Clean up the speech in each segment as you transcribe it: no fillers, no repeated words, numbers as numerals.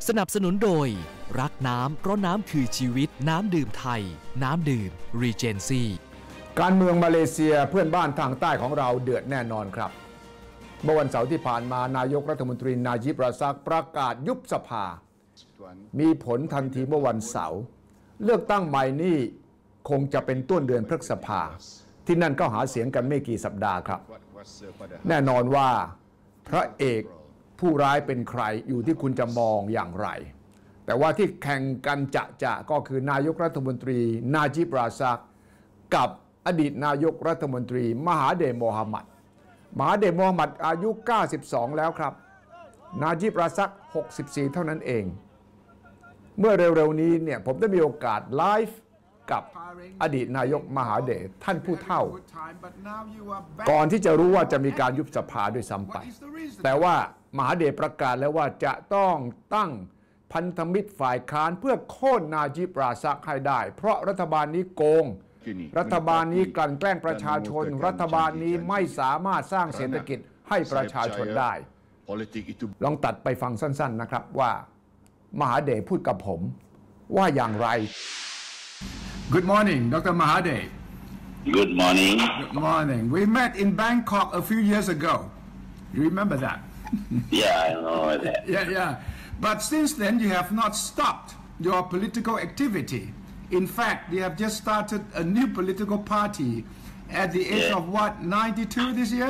สนับสนุนโดยรักน้ำเพราะน้ำคือชีวิตน้ำดื่มไทยน้ำดื่ม Regency การเมืองมาเลเซียเพื่อนบ้านทางใต้ของเราเดือดแน่นอนครับเมื่อวันเสาร์ที่ผ่านมานายกรัฐมนตรีนาจิบ ราซักประกาศยุบสภามีผลทันทีเมื่อวันเสาร์เลือกตั้งใหม่นี่คงจะเป็นต้นเดือนพฤษภาที่นั่นก็หาเสียงกันไม่กี่สัปดาห์ครับแน่นอนว่าพระเอกผู้ร้ายเป็นใครอยู่ที่คุณจะมองอย่างไรแต่ว่าที่แข่งกันจะก็คือนายกรัฐมนตรีนาจิบ ราซักกับอดีตนายกรัฐมนตรีมหาเดโมฮัมหมัดอายุ92แล้วครับนาจิบ ราซัก64เท่านั้นเองเมื่อเร็วๆนี้เนี่ยผมได้มีโอกาสไลฟ์กับอดีตนายกมหาเดชท่านผู้เฒ่าก่อนที่จะรู้ว่าจะมีการยุบสภาด้วยซ้ำไปแต่ว่ามหาเดชประกาศแล้วว่าจะต้องตั้งพันธมิตรฝ่ายค้านเพื่อโค่นนาจิบ ราซักให้ได้เพราะรัฐบาลนี้โกงรัฐบาลนี้กลั่นแกล้งประชาชนรัฐบาลนี้ไม่สามารถสร้างเศรษฐกิจให้ประชาชนได้ลองตัดไปฟังสั้นๆนะครับว่ามหาเดชพูดกับผมว่าอย่างไร Good morning Dr. Mahathir Good morning Good morning We met in Bangkok a few years ago You remember that Yeah I know that Yeah But since then you have not stopped your political activity In fact you have just started a new political party at the age of what 92 this year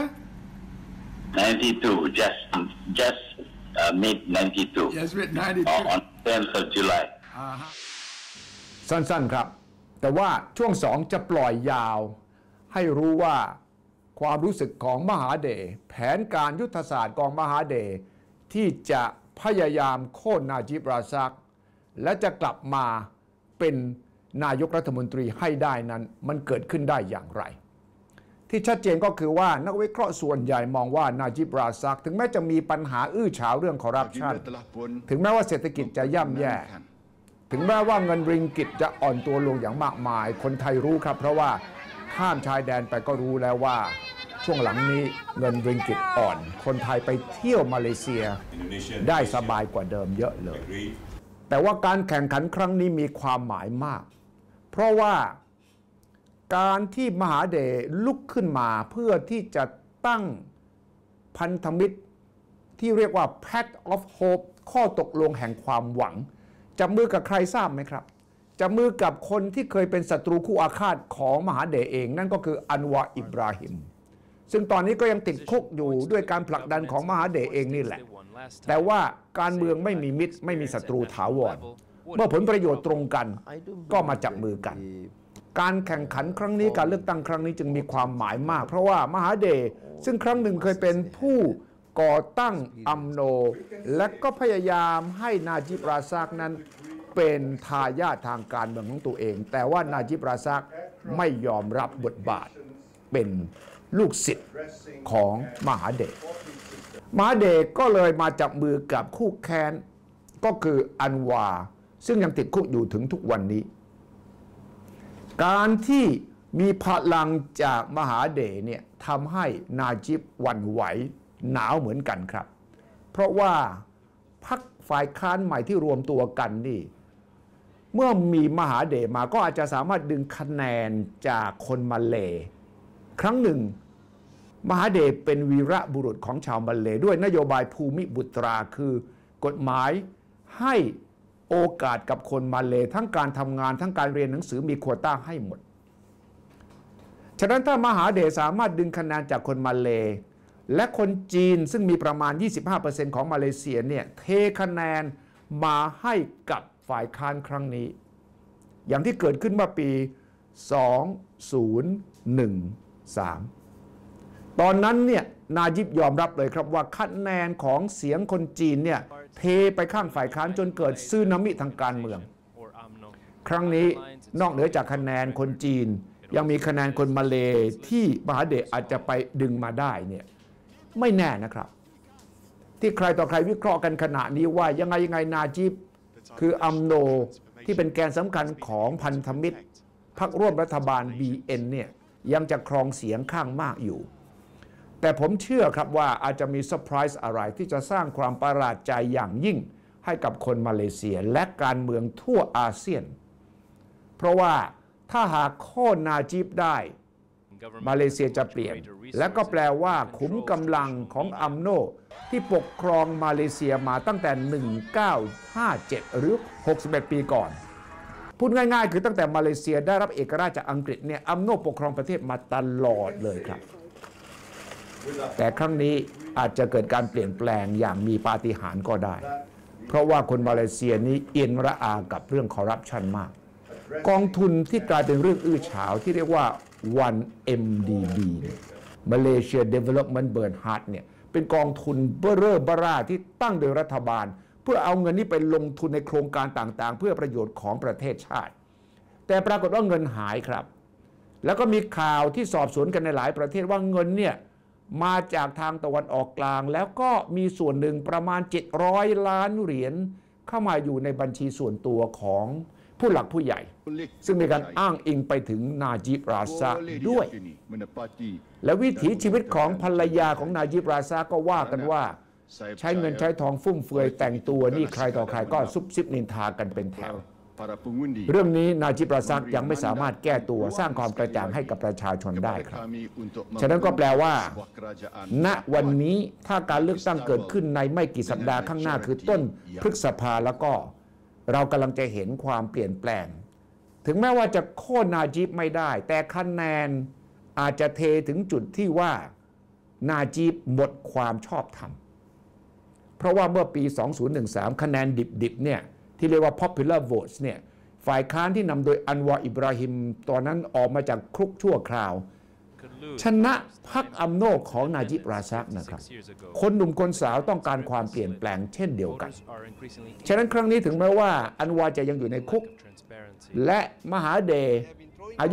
92 just mid 92 Yes mid 92 on 10th of July สั้นๆครับแต่ว่าช่วง2จะปล่อยยาวให้รู้ว่าความรู้สึกของมหาเดชแผนการยุทธศาสตร์ของมหาเดชที่จะพยายามโค่นนาจิบ ราซักและจะกลับมาเป็นนายกรัฐมนตรีให้ได้นั้นมันเกิดขึ้นได้อย่างไรที่ชัดเจนก็คือว่านักวิเคราะห์ส่วนใหญ่มองว่านาจิบ ราซักถึงแม้จะมีปัญหาอื้อฉาวเรื่องคอร์รัปชันถึงแม้ว่าเศรษฐกิจจะย่ำแย่ถึงแม้ว่าเงินริงกิตจะอ่อนตัวลงอย่างมากมายคนไทยรู้ครับเพราะว่าข้ามชายแดนไปก็รู้แล้วว่าช่วงหลังนี้เงินริงกิตอ่อนคนไทยไปเที่ยวมาเลเซียได้สบายกว่าเดิมเยอะเลยแต่ว่าการแข่งขันครั้งนี้มีความหมายมากเพราะว่าการที่มหาเดชลุกขึ้นมาเพื่อที่จะตั้งพันธมิตรที่เรียกว่า Pact of Hope ข้อตกลงแห่งความหวังจับมือกับใครทราบไหมครับจับมือกับคนที่เคยเป็นศัตรูคู่อาฆาตของมหาเดชเองนั่นก็คืออันวาอิบราฮิมซึ่งตอนนี้ก็ยังติดคุกอยู่ด้วยการผลักดันของมหาเดชเองนี่แหละแต่ว่าการเมืองไม่มีมิตรไม่มีศัตรูถาวรเมื่อผลประโยชน์ตรงกันก็มาจับมือกันการแข่งขันครั้งนี้การเลือกตั้งครั้งนี้จึงมีความหมายมากเพราะว่ามหาเดชซึ่งครั้งหนึ่งเคยเป็นผู้ก่อตั้งอัมโนและก็พยายามให้นาจิบ ราซักนั้นเป็นทายาททางการเมืองของตัวเองแต่ว่านาจิบ ราซักไม่ยอมรับบทบาทเป็นลูกศิษย์ของมหาเดชก็เลยมาจับมือกับคู่แค้นก็คืออันวาซึ่งยังติดคุกอยู่ถึงทุกวันนี้การที่มีพลังจากมหาเดชเนี่ยทำให้นาจิบหวั่นไหวหนาวเหมือนกันครับเพราะว่าพรรคฝ่ายค้านใหม่ที่รวมตัวกันนี่เมื่อมีมหาเดชมาก็อาจจะสามารถดึงคะแนนจากคนมาเลครั้งหนึ่งมหาเดชเป็นวีรบุรุษของชาวมาเลด้วยนโยบายภูมิบุตราคือกฎหมายให้โอกาสกับคนมาเลทั้งการทำงานทั้งการเรียนหนังสือมีโควต้าให้หมดฉะนั้นถ้ามหาเดชสามารถดึงคะแนนจากคนมาเลและคนจีนซึ่งมีประมาณ 25% ของมาเลเซียเนี่ยเทคะแนนมาให้กับฝ่ายค้านครั้งนี้อย่างที่เกิดขึ้นเมื่อปี 2013 ตอนนั้นเนี่ยนาจิบยอมรับเลยครับว่าคะแนนของเสียงคนจีนเนี่ยเทไปข้างฝ่ายค้านจนเกิดสึนามิทางการเมืองครั้งนี้นอกเหนือจากคะแนนคนจีนยังมีคะแนนคนมาเลที่มหาเดชอาจจะไปดึงมาได้เนี่ยไม่แน่นะครับที่ใครต่อใครวิเคราะห์กันขณะนี้ว่ายังไงนาจิบคืออัมโนที่เป็นแกนสำคัญของพันธมิตรพรรคร่วมรัฐบาล BN เนี่ยยังจะครองเสียงข้างมากอยู่แต่ผมเชื่อครับว่าอาจจะมีเซอร์ไพรส์อะไรที่จะสร้างความประหลาดใจอย่างยิ่งให้กับคนมาเลเซียและการเมืองทั่วอาเซียนเพราะว่าถ้าหากโค่นนาจิบได้มาเลเซียจะเปลี่ยนและก็แปลว่าขุมกำลังของอัมโนที่ปกครองมาเลเซียมาตั้งแต่ 1957 หรือ 61 ปีก่อนพูดง่ายๆคือตั้งแต่มาเลเซียได้รับเอกราชจากอังกฤษเนี่ยอัมโนปกครองประเทศมาตลอดเลยครับแต่ครั้งนี้อาจจะเกิดการเปลี่ยนแปลงอย่างมีปาฏิหาริย์ก็ได้เพราะว่าคนมาเลเซียนี้เอียนระอากับเรื่องคอร์รัปชันมากกองทุนที่กลายเป็นเรื่องอื้อฉาวที่เรียกว่า 1MDB Malaysia Development Berhad เนี่ยเป็นกองทุนเบ้อเร่อบ้าร่าที่ตั้งโดยรัฐบาลเพื่อเอาเงินนี้ไปลงทุนในโครงการต่างๆเพื่อประโยชน์ของประเทศชาติแต่ปรากฏว่าเงินหายครับแล้วก็มีข่าวที่สอบสวนกันในหลายประเทศว่าเงินเนี่ยมาจากทางตะวันออกกลางแล้วก็มีส่วนหนึ่งประมาณ700 ล้านเหรียญเข้ามาอยู่ในบัญชีส่วนตัวของผู้หลักผู้ใหญ่ซึ่งมีการอ้างอิงไปถึงนาจิบราซากด้วยและวิถีชีวิตของภรรยาของนาจิบราซากก็ว่ากันว่าใช้เงินใช้ทองฟุ่มเฟือยแต่งตัวนี่ใครต่อใครก็ซุบซิบนินทากันเป็นแถวเรื่องนี้นาจิบราซากยังไม่สามารถแก้ตัวสร้างความกระจ่างให้กับประชาชนได้ครับฉะนั้นก็แปลว่าณวันนี้ถ้าการเลือกตั้งเกิดขึ้นในไม่กี่สัปดาห์ข้างหน้าคือต้นพฤษภาแล้วก็เรากำลังจะเห็นความเปลี่ยนแปลงถึงแม้ว่าจะโค่นนาจิบไม่ได้แต่คะแนนอาจจะเทถึงจุดที่ว่านาจิบหมดความชอบธรรมเพราะว่าเมื่อปี 2013 คะแนนดิบๆเนี่ยที่เรียกว่า popular votes เนี่ยฝ่ายค้านที่นำโดยอันวาอิบราฮิมตอนนั้นออกมาจากคุกชั่วคราวชนะพรรคอัมโนของนาจิบราซากนะครับคนหนุ่มคนสาวต้องการความเปลี่ยนแปลงเช่นเดียวกันฉะนั้นครั้งนี้ถึงแม้ว่าอันวาจะยังอยู่ในคุกและมหาเดย์อายุ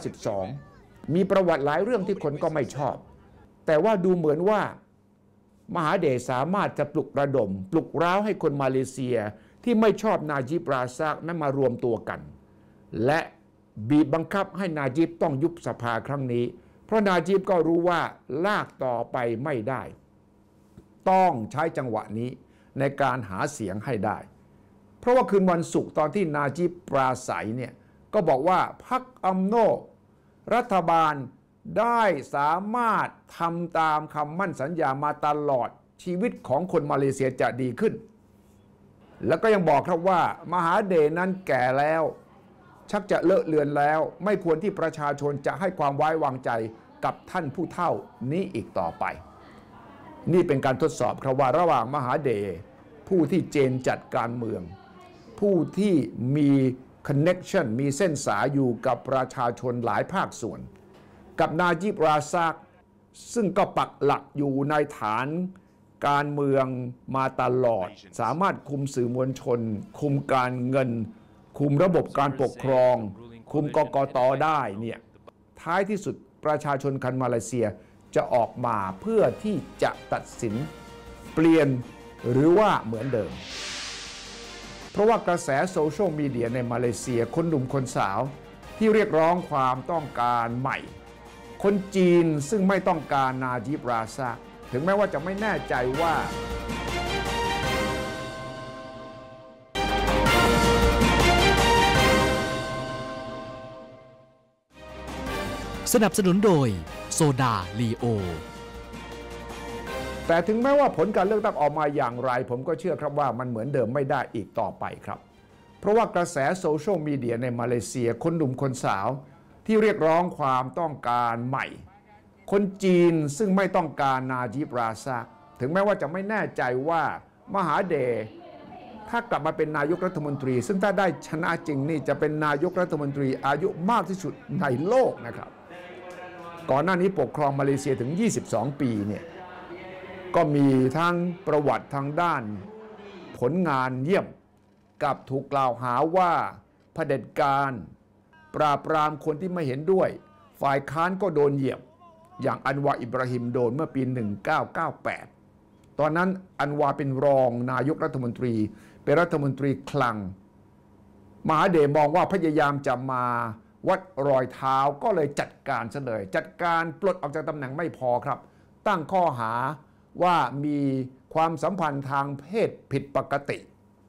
92 มีประวัติหลายเรื่องที่คนก็ไม่ชอบแต่ว่าดูเหมือนว่ามหาเดย์สามารถจะปลุกระดมปลุกร้าวให้คนมาเลเซียที่ไม่ชอบนาจิบราซากนั้นมารวมตัวกันและบีบบังคับให้นาจิบต้องยุบสภาครั้งนี้เพราะนาจิบก็รู้ว่าลากต่อไปไม่ได้ต้องใช้จังหวะนี้ในการหาเสียงให้ได้เพราะว่าคืนวันศุกร์ตอนที่นาจิบปราศัยเนี่ยก็บอกว่าพรรคอัมโนรัฐบาลได้สามารถทำตามคำมั่นสัญญามาตลอดชีวิตของคนมาเลเซียจะดีขึ้นแล้วก็ยังบอกครับว่ามหาเดชนั้นแก่แล้วชักจะเลอะเลือนแล้วไม่ควรที่ประชาชนจะให้ความไว้วางใจกับท่านผู้เฒ่านี้อีกต่อไปนี่เป็นการทดสอบครับว่าระหว่างมหาเดชผู้ที่เจนจัดการเมืองผู้ที่มีคอนเน็กชันมีเส้นสายอยู่กับประชาชนหลายภาคส่วนกับนาจิบราซากซึ่งก็ปักหลักอยู่ในฐานการเมืองมาตลอดสามารถคุมสื่อมวลชนคุมการเงินคุมระบบการปกครองคุมกกต.ได้เนี่ยท้ายที่สุดประชาชนคนมาเลเซียจะออกมาเพื่อที่จะตัดสินเปลี่ยนหรือว่าเหมือนเดิมเพราะว่ากระแสโซเชียลมีเดียในมาเลเซียคนหนุ่มคนสาวที่เรียกร้องความต้องการใหม่คนจีนซึ่งไม่ต้องการนาจิบราซากถึงแม้ว่าจะไม่แน่ใจว่าสนับสนุนโดยโซดาลีโอแต่ถึงแม้ว่าผลการเลือกตั้งออกมาอย่างไรผมก็เชื่อครับว่ามันเหมือนเดิมไม่ได้อีกต่อไปครับเพราะว่ากระแสโซเชียลมีเดียในมาเลเซียคนหนุ่มคนสาวที่เรียกร้องความต้องการใหม่คนจีนซึ่งไม่ต้องการนาจิบราซากถึงแม้ว่าจะไม่แน่ใจว่ามหาเดชถ้ากลับมาเป็นนายกรัฐมนตรีซึ่งถ้าได้ชนะจริงนี่จะเป็นนายกรัฐมนตรีอายุมากที่สุดในโลกนะครับก่อนหน้านี้ปกครองมาเลเซียถึง22 ปีเนี่ยก็มีทั้งประวัติทางด้านผลงานเยี่ยมกับถูกกล่าวหาว่าเผด็จการปราบปรามคนที่ไม่เห็นด้วยฝ่ายค้านก็โดนเหยียบอย่างอันวาอิบราฮิมโดนเมื่อปี 1998 ตอนนั้นอันวาเป็นรองนายกรัฐมนตรีเป็นรัฐมนตรีคลังมหาเดชมองว่าพยายามจะมาวัดรอยเท้าก็เลยจัดการซะเลยจัดการปลดออกจากตำแหน่งไม่พอครับตั้งข้อหาว่ามีความสัมพันธ์ทางเพศผิดปกติ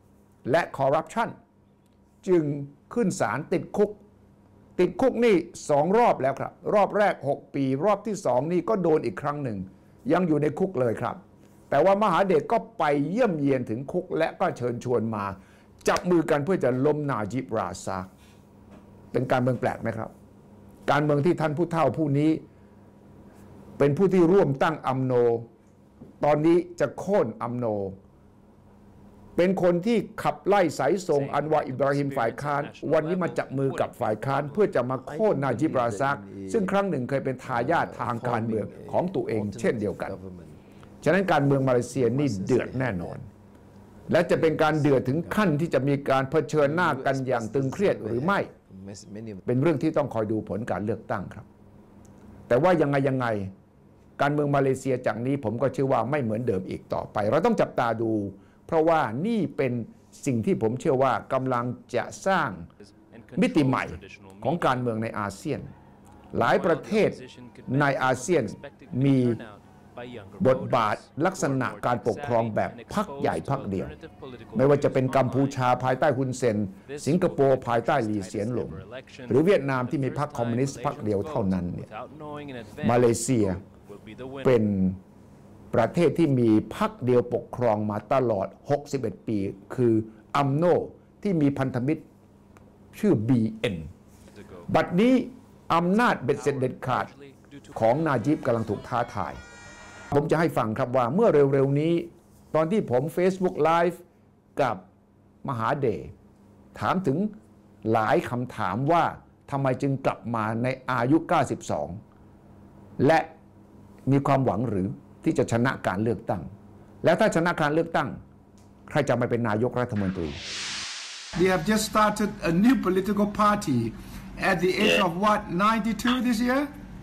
และคอร์รัปชันจึงขึ้นศาลติดคุกนี่2 รอบแล้วครับรอบแรก6 ปีรอบที่2นี่ก็โดนอีกครั้งหนึ่งยังอยู่ในคุกเลยครับแต่ว่ามหาเดชก็ไปเยี่ยมเยียนถึงคุกและก็เชิญชวนมาจับมือกันเพื่อจะล้มนาจิบราซากเป็นการเมืองแปลกไหมครับการเมืองที่ท่านผู้เฒ่าผู้นี้เป็นผู้ที่ร่วมตั้งอัมโนตอนนี้จะโค่นอัมโนเป็นคนที่ขับไล่สายส่งอันวาอิบราฮิมฝ่ายค้านวันนี้มาจับมือกับฝ่ายค้านเพื่อจะมาโค่นนาจิบราซากซึ่งครั้งหนึ่งเคยเป็นทายาททางการเมืองของตัวเองเช่นเดียวกันฉะนั้นการเมืองมาเลเซียนี่เดือดแน่นอนและจะเป็นการเดือดถึงขั้นที่จะมีการเผชิญหน้ากันอย่างตึงเครียดหรือไม่เป็นเรื่องที่ต้องคอยดูผลการเลือกตั้งครับแต่ว่ายังไงการเมืองมาเลเซียจากนี้ผมก็เชื่อว่าไม่เหมือนเดิมอีกต่อไปเราต้องจับตาดูเพราะว่านี่เป็นสิ่งที่ผมเชื่อว่ากำลังจะสร้างมิติใหม่ของการเมืองในอาเซียนหลายประเทศในอาเซียนมีบทบาทลักษณะการปกครองแบบพรรคใหญ่พรรคเดียวไม่ว่าจะเป็นกัมพูชาภายใต้ฮุนเซนสิงคโปร์ภายใต้หลีเสียนหลงหรือเวียดนามที่มีพรรคคอมมิวนิสต์พรรคเดียวเท่านั้นเนี่ยมาเลเซียเป็นประเทศที่มีพรรคเดียวปกครองมาตลอด61 ปีคืออัมโนที่มีพันธมิตรชื่อ BN บัดนี้อำนาจเบ็ดเสร็จเด็ดขาดของนาจิบกำลังถูกท้าทายผมจะให้ฟังครับว่าเมื่อเร็วๆนี้ตอนที่ผม Facebook Live กับมหาเดชถามถึงหลายคำถามว่าทำไมจึงกลับมาในอายุ 92 และมีความหวังหรือที่จะชนะการเลือกตั้งและถ้าชนะการเลือกตั้งใครจะมาเป็นนายกรัฐมนตรี They have just started a new political party at the age of what 92 this year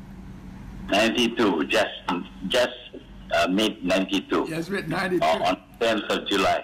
92 just mid 92 yes mid 92 on 10th of July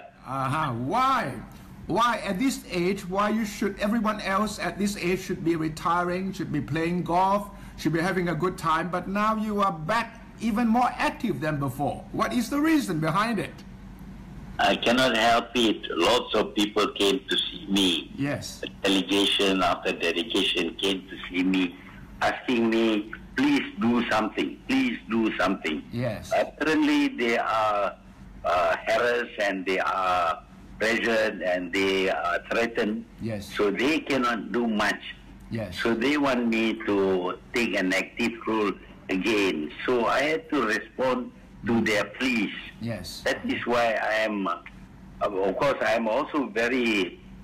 why at this age why everyone else at this age should be retiring should be playing golf should be having a good time but now you are back even more active than before what is the reason behind it I cannot help it lots of people came to see me yes delegation after delegation came to see me asking me please do something yes apparently they are harassed and they are pressured and they are threatened yes so they cannot do much yes so they want me to take an active role again so I had to respond to their pleas yes that is why I am of course I am also very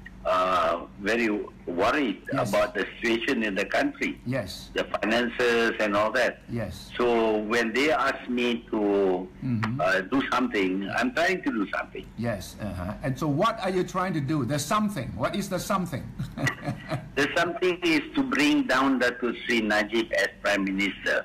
worried yes. about the situation in the country yes the finances and all that yes so when they ask me to do something I'm trying to do something yes and so what are you trying to do there's something what is the something the something is to bring down Datuk Sri Najib as Prime Minister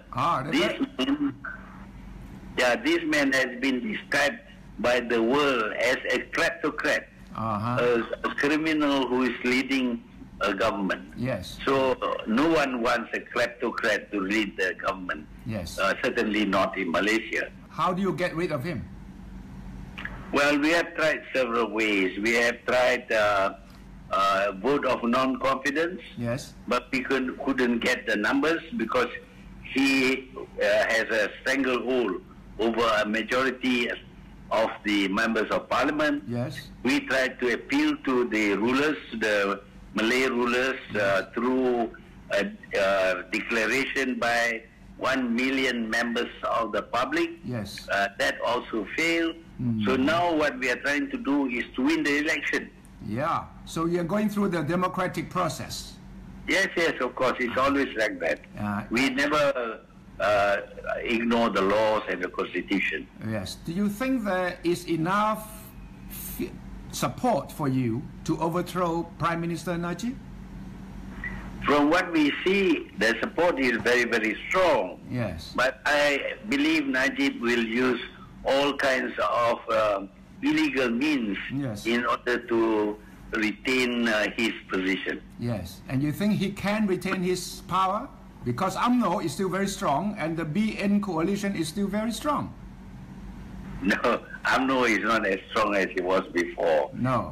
this man has been described by the world as a kleptocrat a criminal who is leading a government. Yes. So no one wants a kleptocrat to lead the government. Yes. Certainly not in Malaysia. How do you get rid of him? Well, we have tried several ways. We have tried vote of non-confidence. Yes. But we couldn't get the numbers because he has a stranglehold over a majority of the members of parliament. Yes. We tried to appeal to the rulers, the Malay rulers, through a declaration by 1 million members of the public. Yes. That also failed. So now what we are trying to do is to win the election. Yeah. So you're going through the democratic process. Yes, of course. It's always like that. We never ignore the laws and the constitution. Yes. Do you think there is enough support for you to overthrow Prime Minister Najib? From what we see, the support is very, very strong. Yes. But I believe Najib will use all kinds of illegal means yes. in order to retain his position. Yes. And you think he can retain his power? Because UMNO is still very strong and the BN coalition is still very strong. No, UMNO is not as strong as it was before. No. You must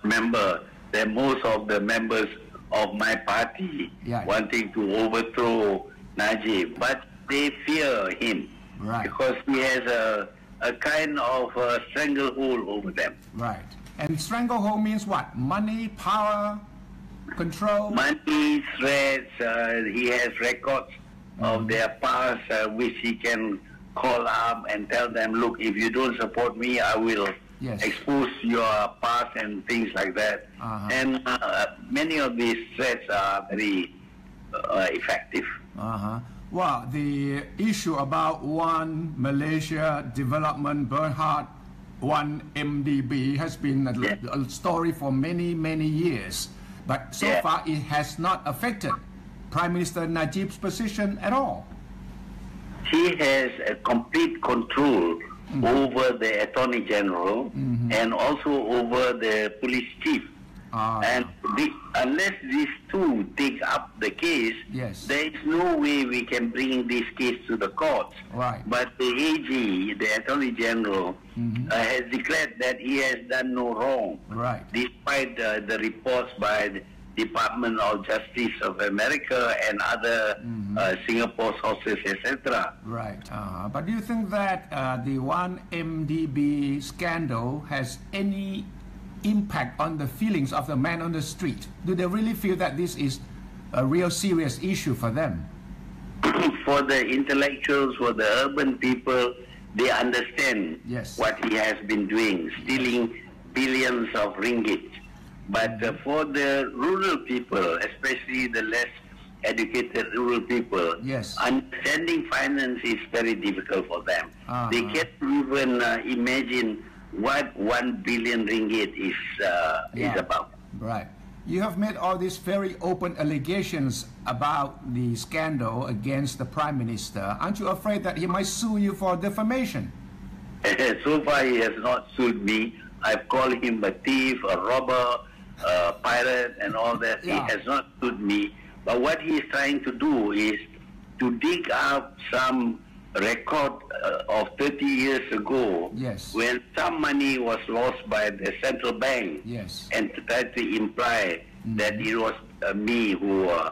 remember that most of the members of my party wanting to overthrow Najib, but they fear him because he has a kind of stranglehold over them. Right. And stranglehold means what? Money, power, control? Money, threats, he has records of their past which he can call up and tell them, look, if you don't support me, I will expose your past and things like that. And many of these threats are very effective. Well, the issue about One Malaysia Development Berhad, One MDB has been a story for many years. But so far it has not affected Prime Minister Najib's position at all. He has a complete control over the Attorney General and also over the police chief. And unless these two take up the case, there is no way we can bring this case to the courts. But the AG, the Attorney General, has declared that he has done no wrong, despite the reports by the Department of Justice of America and other Singapore sources, etc. Right. But do you think that the One MDB scandal has any impact on the feelings of the man on the street? Do they really feel that this is a real serious issue for them? For the intellectuals, for the urban people, they understand what he has been doing, stealing billions of ringgit. But for the rural people, especially the less educated rural people, understanding finance is very difficult for them. They can't even imagine what 1 billion ringgit is about. Right. You have made all these very open allegations about the scandal against the Prime Minister. Aren't you afraid that he might sue you for defamation? So far he has not sued me. I've called him a thief, a robber, a pirate and all that. He has not sued me. But what he is trying to do is to dig up some record of 30 years ago when some money was lost by the central bank and to try to imply that it was me who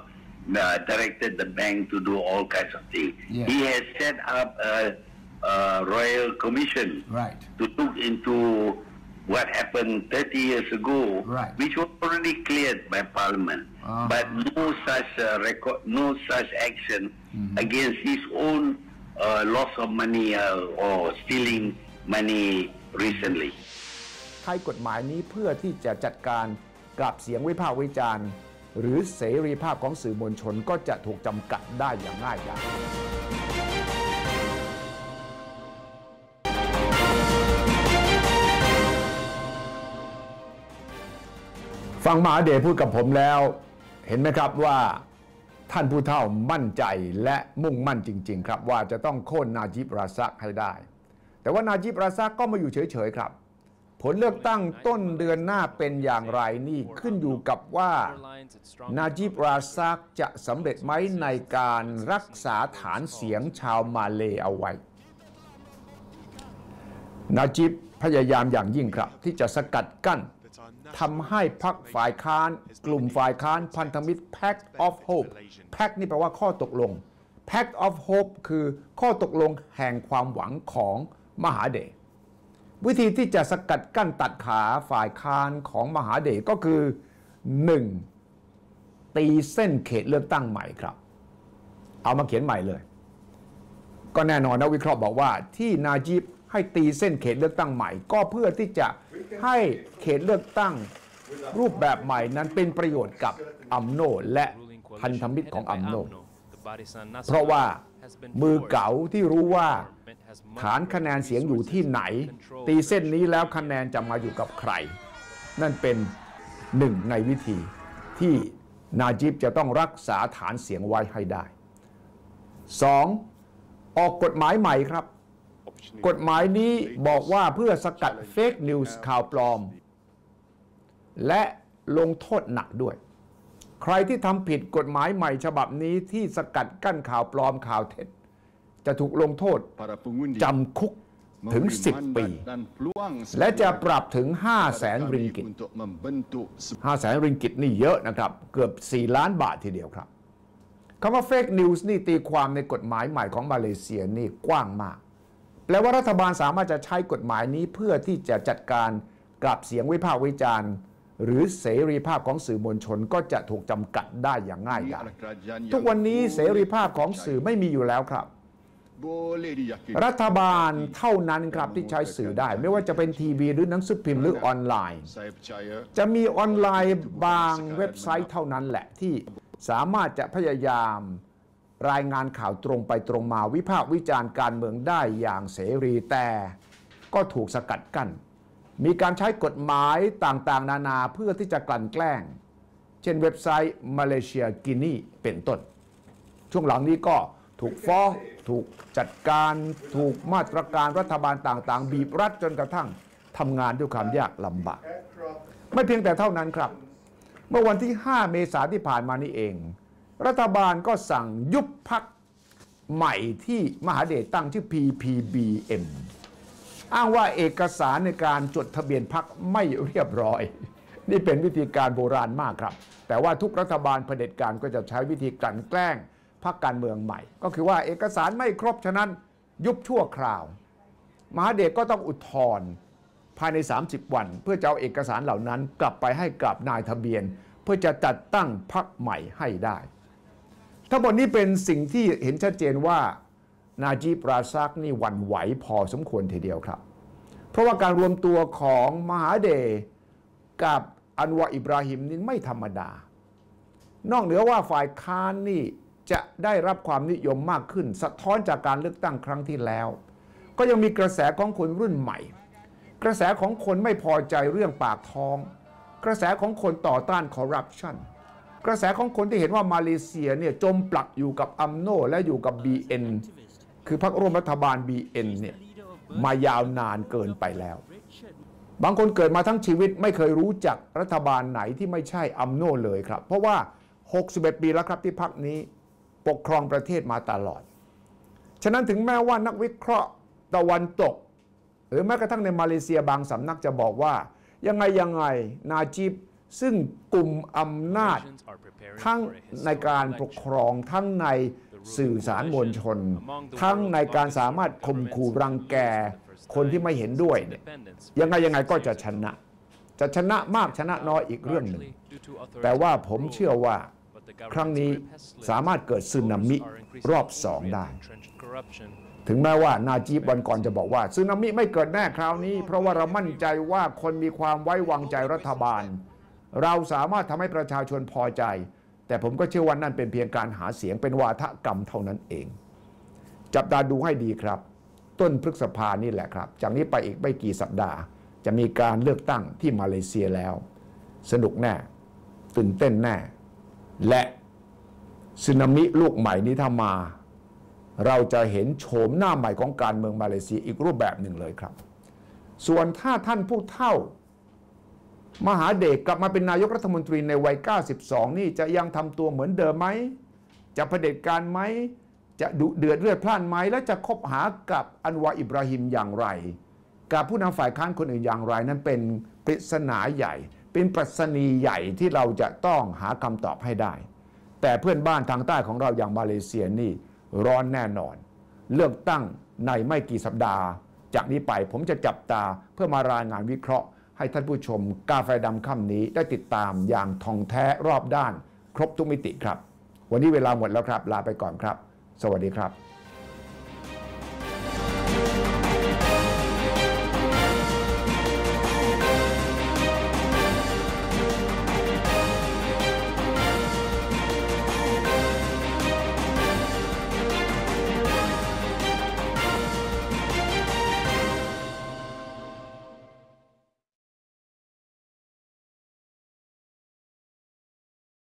directed the bank to do all kinds of things. He has set up a royal commission to look into what happened 30 years ago, which was already cleared by Parliament. But no such record, no such action against his own loss of money or stealing money recently. ใช้กฎหมายนี้เพื่อที่จะจัดการกับเสียงวิพากษ์วิจารณ์หรือเสรีภาพของสื่อมวลชนก็จะถูกจำกัดได้อย่างง่ายดายฟังมหาเดชพูดกับผมแล้วเห็นไหมครับว่าท่านผู้เฒ่ามั่นใจและมุ่งมั่นจริงๆครับว่าจะต้องโค่นนาจิบราซักให้ได้แต่ว่านาจิบราซักก็มาอยู่เฉยๆครับผลเลือกตั้งต้นเดือนหน้าเป็นอย่างไรนี่ขึ้นอยู่กับว่านาจิบราซักจะสำเร็จไหมในการรักษาฐานเสียงชาวมาเลย์เอาไว้นาจิบพยายามอย่างยิ่งครับที่จะสกัดกั้นทำให้พรรคฝ่ายค้านกลุ่มฝ่ายค้านพันธมิตร Pact of Hope Pact นี่แปลว่าข้อตกลง Pact of Hope คือข้อตกลงแห่งความหวังของมหาเดชวิธีที่จะสกัดกั้นตัดขาฝ่ายค้านของมหาเดชก็คือ 1. ตีเส้นเขตเลือกตั้งใหม่ครับเอามาเขียนใหม่เลยก็แน่นอนนักวิเคราะห์บอกว่าที่นาจิบให้ตีเส้นเขตเลือกตั้งใหม่ก็เพื่อที่จะให้เขตเลือกตั้งรูปแบบใหม่นั้นเป็นประโยชน์กับอัมโนและพันธมิตรของอัมโนเพราะว่ามือเก๋าที่รู้ว่าฐานคะแนนเสียงอยู่ที่ไหนตีเส้นนี้แล้วคะแนนจะมาอยู่กับใครนั่นเป็นหนึ่งในวิธีที่นาจิบจะต้องรักษาฐานเสียงไว้ให้ได้ 2. ออกกฎหมายใหม่ครับกฎหมายนี้บอกว่าเพื่อสกัดเฟกนิวส์ข่าวปลอมและลงโทษหนักด้วยใครที่ทำผิดกฎหมายใหม่ฉบับนี้ที่สกัดกั้นข่าวปลอมข่าวเท็จจะถูกลงโทษจำคุกถึง 10 ปี และจะปรับถึง 500,000 ริงกิต 500,000 ริงกิตนี่เยอะนะครับเกือบ4 ล้านบาททีเดียวครับคำว่า Fake News นี่ตีความในกฎหมายใหม่ของมาเลเซียนี่กว้างมากแปลว่ารัฐบาลสามารถจะใช้กฎหมายนี้เพื่อที่จะจัดการกับเสียงวิพากษ์วิจารณ์หรือเสรีภาพของสื่อมวลชนก็จะถูกจำกัดได้อย่างง่ายดายทุกวันนี้เสรีภาพของสื่อไม่มีอยู่แล้วครับรัฐบาลเท่านั้นครับที่ใช้สื่อได้ไม่ว่าจะเป็นทีวีหรือหนังสือพิมพ์หรือออนไลน์จะมีออนไลน์บางเว็บไซต์เท่านั้นแหละที่สามารถจะพยายามรายงานข่าวตรงไปตรงมาวิพากษ์วิจารณ์การเมืองได้อย่างเสรีแต่ก็ถูกสกัดกั้นมีการใช้กฎหมายต่างๆนานาเพื่อที่จะกลั่นแกล้งเช่นเว็บไซต์มาเลเซียกินีเป็นต้นช่วงหลังนี้ก็ถูกฟ้องถูกจัดการถูกมาตรการรัฐบาลต่างๆบีบรัดจนกระทั่งทำงานด้วยความยากลำบากไม่เพียงแต่เท่านั้นครับเมื่อวันที่ 5 เมษายนที่ผ่านมานี้เองรัฐบาลก็สั่งยุบพรรคใหม่ที่มหาเดชตั้งชื่อ PPBM อ้างว่าเอกสารในการจดทะเบียนพรรคไม่เรียบร้อยนี่เป็นวิธีการโบราณมากครับแต่ว่าทุกรัฐบาลเผด็จการก็จะใช้วิธีกลั่นแกล้งพรรคการเมืองใหม่ก็คือว่าเอกสารไม่ครบฉะนั้นยุบชั่วคราวมหาเดชก็ต้องอุทธรณ์ภายใน30 วันเพื่อจะเอาเอกสารเหล่านั้นกลับไปให้กับนายทะเบียนเพื่อจะจัดตั้งพรรคใหม่ให้ได้ทั้งหมดนี้เป็นสิ่งที่เห็นชัดเจนว่านาจีบ ราซักนี่หวั่นไหวพอสมควรทีเดียวครับเพราะว่าการรวมตัวของมหาเดชกับอันวาอิบราฮิมนี่ไม่ธรรมดานอกเหนือว่าฝ่ายค้านนี่จะได้รับความนิยมมากขึ้นสะท้อนจากการเลือกตั้งครั้งที่แล้วก็ยังมีกระแสของคนรุ่นใหม่กระแสของคนไม่พอใจเรื่องปากท้องกระแสของคนต่อต้านคอร์รัปชันกระแสของคนที่เห็นว่ามาเลเซียเนี่ยจมปลักอยู่กับอัมโนและอยู่กับ BN คือพรรคร่วมรัฐบาล BN เนี่ยมายาวนานเกินไปแล้วบางคนเกิดมาทั้งชีวิตไม่เคยรู้จักรัฐบาลไหนที่ไม่ใช่อัมโนเลยครับเพราะว่า61 ปีแล้วครับที่พรรคนี้ปกครองประเทศมาตลอดฉะนั้นถึงแม้ว่านักวิเคราะห์ตะวันตกหรือแม้กระทั่งในมาเลเซียบางสำนักจะบอกว่ายังไงนาจิบซึ่งกลุ่มอำนาจทั้งในการปกครองทั้งในสื่อสารมวลชนทั้งในการสามารถข่มขู่รังแกคนที่ไม่เห็นด้วยเนี่ยยังไงก็จะชนะมากชนะน้อยอีกเรื่องหนึ่งแต่ว่าผมเชื่อว่าครั้งนี้สามารถเกิดสึนามิรอบ2ได้ถึงแม้ว่านาจีบวันก่อนจะบอกว่าสึนามิไม่เกิดแน่คราวนี้เพราะว่าเรามั่นใจว่าคนมีความไว้วางใจรัฐบาลเราสามารถทำให้ประชาชนพอใจแต่ผมก็เชื่อว่านั่นเป็นเพียงการหาเสียงเป็นวาทกรรมเท่านั้นเองจับตาดูให้ดีครับต้นพฤษภานี่แหละครับจากนี้ไปอีกไม่กี่สัปดาห์จะมีการเลือกตั้งที่มาเลเซียแล้วสนุกแน่ตื่นเต้นแน่และสึนามิลูกใหม่นี้ถ้ามาเราจะเห็นโฉมหน้าใหม่ของการเมืองมาเลเซียอีกรูปแบบหนึ่งเลยครับส่วนถ้าท่านผู้เฒ่ามหาเดชกลับมาเป็นนายกรัฐมนตรีในวัย92นี่จะยังทำตัวเหมือนเดิมไหมจะเผด็จการไหมจะดุเดือดเลือดพล่านไหมและจะคบหากับอันวาอิบราฮิมอย่างไรกับผู้นำฝ่ายค้านคนอื่นอย่างไรนั้นเป็นปริศนาใหญ่เป็นปรัชนีใหญ่ที่เราจะต้องหาคำตอบให้ได้แต่เพื่อนบ้านทางใต้ของเราอย่างมาเลเซียนี่ร้อนแน่นอนเลือกตั้งในไม่กี่สัปดาห์จากนี้ไปผมจะจับตาเพื่อมารายงานวิเคราะห์ให้ท่านผู้ชมกาแฟดำค่ำนี้ได้ติดตามอย่างท่องแท้รอบด้านครบทุกมิติครับวันนี้เวลาหมดแล้วครับลาไปก่อนครับสวัสดีครับ